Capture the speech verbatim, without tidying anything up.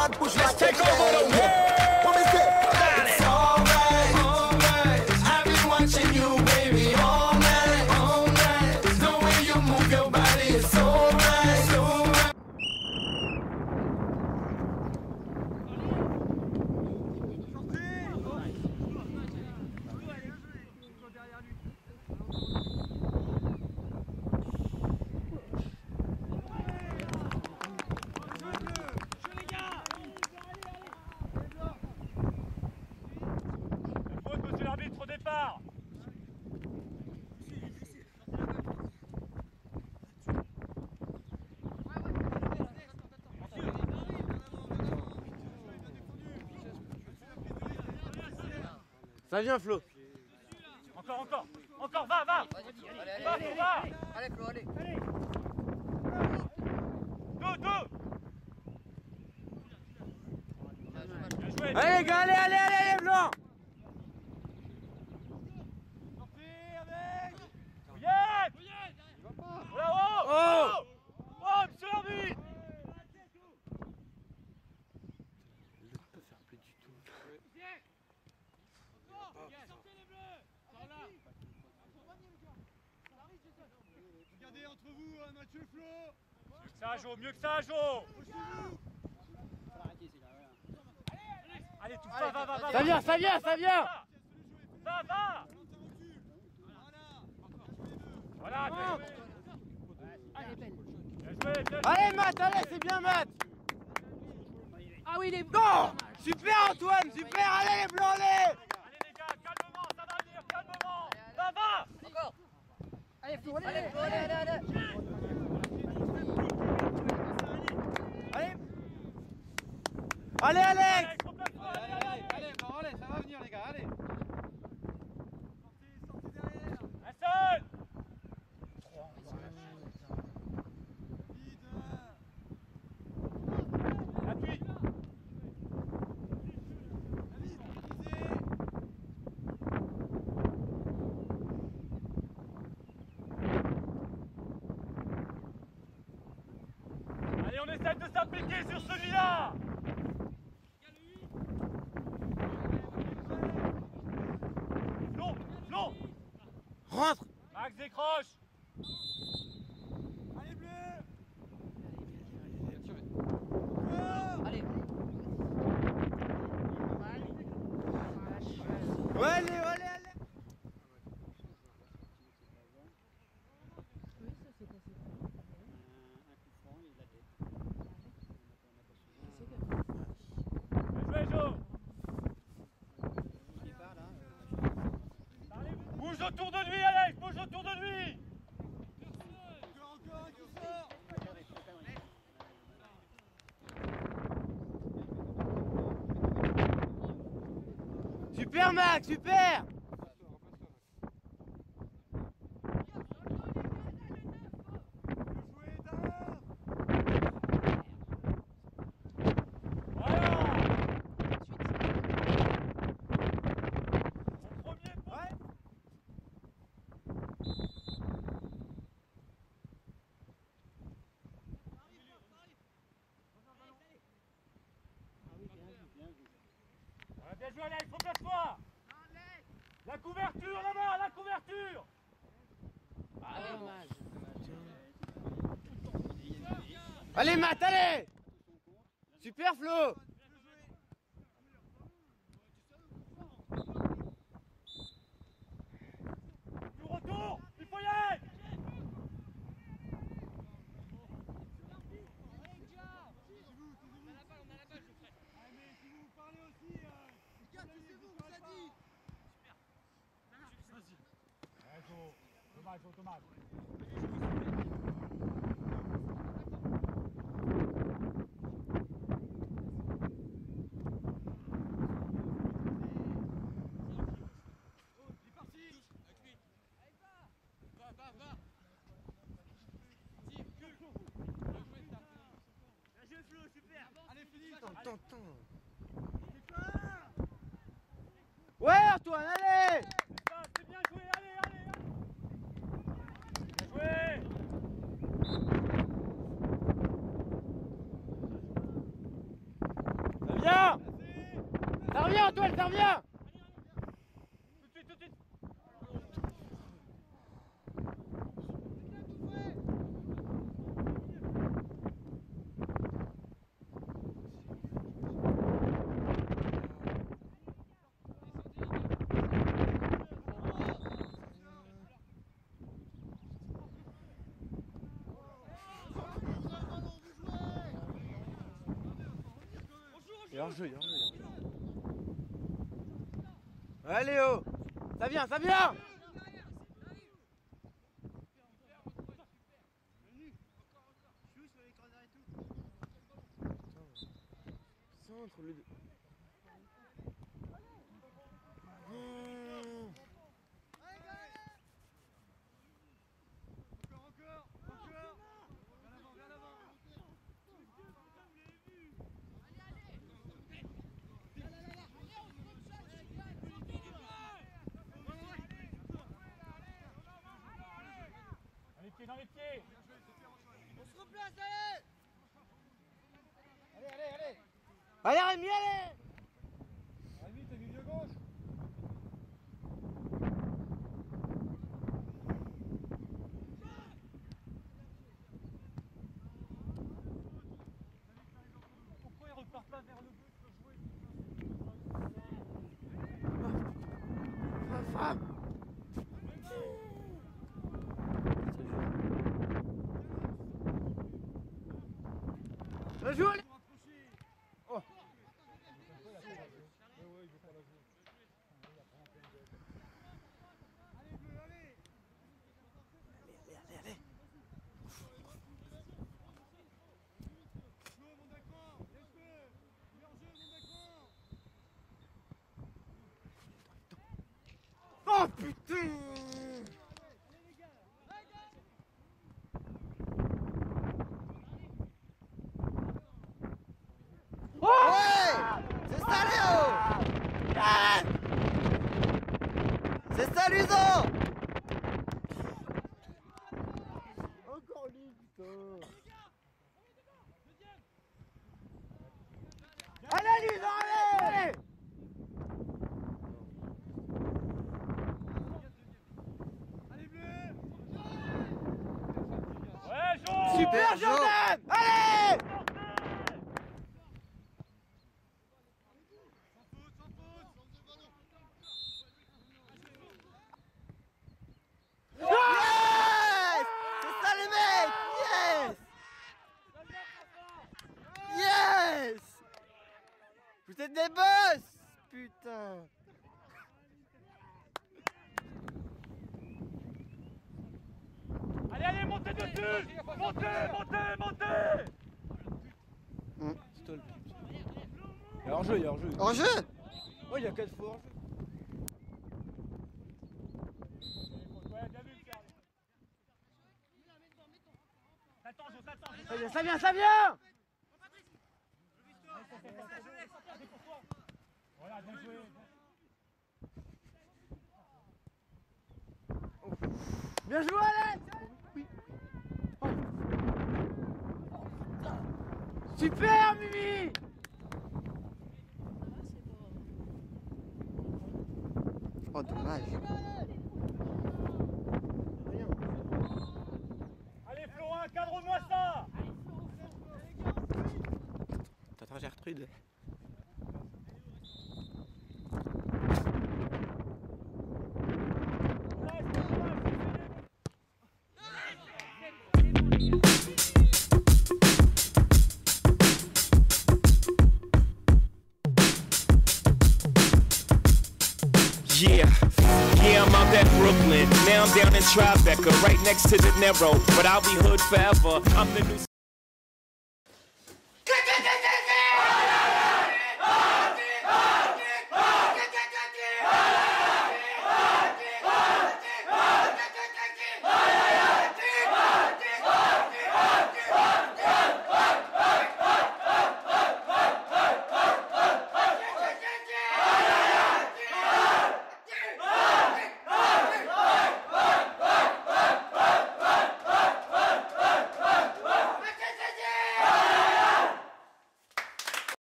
bad push like take over the world. What is it? It's alright, alright. I've been watching you, baby, all night, all night. The way you move your body is so right, so right. Au départ. Ça vient Flo. Encore, encore, encore, va, va. Allez, va, allez, Flo, va. allez, Flo, allez. Deux, deux. Bien joué. Allez les gars, allez, allez, allez, les blancs. Oh, oh, oh, monsieur l'arbitre. Il ne peut faire plus du tout. Regardez entre vous, hein, Mathieu et Flo. Mieux que ça, Jo, mieux que ça, Jo. Allez, tout ça, va, va, va. Ça vient, ça vient, ça vient. Va, va. Voilà, bien joué. Allez, belle. Bien joué, bien joué. Allez Matt, allez, c'est bien Matt. Ah oui, il est... Non. Super Antoine, super, allez les blancs, allez. Allez les gars, calmement, ça va venir, calmement. Va, va. Encore. Allez, Flo, allez, Allez, Flo, allez, allez, allez. Allez Allez Alex. Allez, allez, allez. Allez, bon, allez, ça va venir les gars, allez. Un seul. Appuie. Allez, on essaie de s'appliquer sur celui-là. Flo, Flo. Rentre. Max décroche. Allez, bleu. Allez. Ouais, allez, allez, allez. Oui, ça s'est passé. Bien joué, Jo. Bouge autour de lui, Alex, bouge autour de lui. Encore, encore, qui sort. Super Max, super. Bien joué, Alex, replace-toi. La couverture là-bas, la couverture. Ah, dommage. Allez Matt, allez. Super Flo. Du retour, il faut y aller. Dommage, dommage. Allez, Philippe. Attends, attends. Ouais Antoine, allez. C'est bien joué, allez, allez, allez. Bien joué. Viens. Ça revient Antoine, ça revient. Tout de suite, tout de suite. Il y a un jeu, il y a un jeu, il y a un jeu. Ouais Léo. Ça vient, ça vient. Centre le deux. Encore, encore, encore. Vers l'avant, vers l'avant. Dans les pieds, dans les pieds. On se replace, allez. Allez, allez, allez. Allez Rémi, allez. Rémi, t'es milieu gauche. Pourquoi il repart pas vers le but pour jouer? Frappe. Je joue allez. Oh. Allez, bleu, allez. Allez, allez, allez. Flo, monte d'écran. Laisse-le. Il est en jeu, monte d'écran. Oh putain. C'est ça Léo. C'est ça Luisant. Encore lui, putain. Allez, Luisant, allez. Allez, bleu. Ouais, joue. Super Jo. Jordan. Allez. Sans faute, sans faute. Yes. C'est ça les mecs. Yes. Yes. Vous êtes des boss. Putain. Allez, allez, montez dessus. Montez, montez, montez. Hum, stall. Il y a hors-jeu, il y a hors-jeu. En jeu. Oh, il y a quatre fois hors-jeu. Ouais, bien vu, Pierre. T'attends, Jo, t'attends. Ça vient, ça vient, ça vient. Voilà, bien joué. Bien joué, Alex. Oui. Oh. Super, Mimi. Oh dommage. Allez, Florin, cadre-moi ça. T'attends Gertrude. Yeah, yeah, I'm out at Brooklyn. Now I'm down in Tribeca, right next to the Narrow. But I'll be hood forever. I'm the new.